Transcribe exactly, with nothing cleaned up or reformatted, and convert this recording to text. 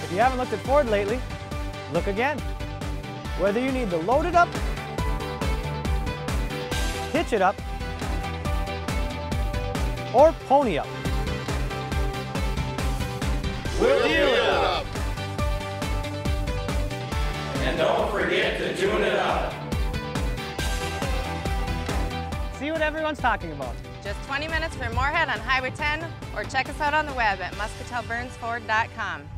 If you haven't looked at Ford lately, look again. Whether you need to load it up, hitch it up, or pony up, we'll deal it up. And don't forget to tune it up. See what everyone's talking about. Just twenty minutes from Moorhead on Highway ten, or check us out on the web at Muscatell Burns Ford dot com.